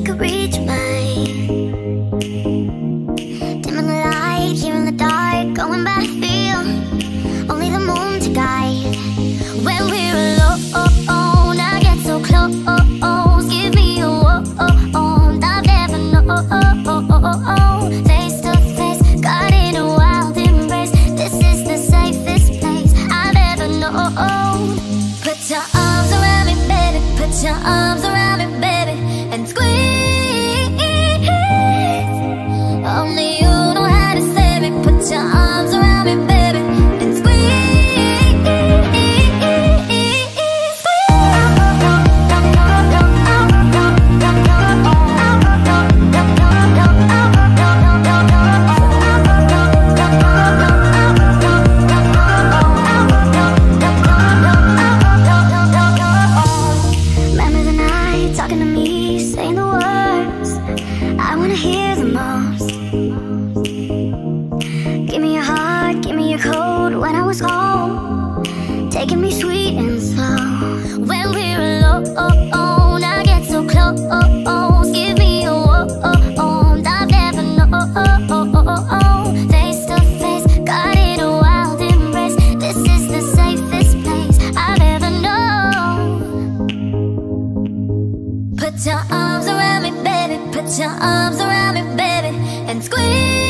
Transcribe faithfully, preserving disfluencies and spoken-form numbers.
could reach mine. Dimming the light, here in the dark, going by feel. Only the moon to guide. When we're alone, I get so close. Give me a wound I've never known. Face to face, got in a wild embrace. This is the safest place I've ever known. Put your arms around me, baby. Put your arms around me, baby, and squeeze. Only you know how to save me. Put your arms around me, baby, and squeeze. Remember the night, talking to me, saying the words I wanna hear the most. Give me your heart, give me your code. When I was home, taking me sweet and slow. When we're alone, I get so close. Give me a wound I've never known. Face to face, got in a wild embrace. This is the safest place I've ever known. Put your arms around me, baby. Put your arms around me, baby, and squeeze.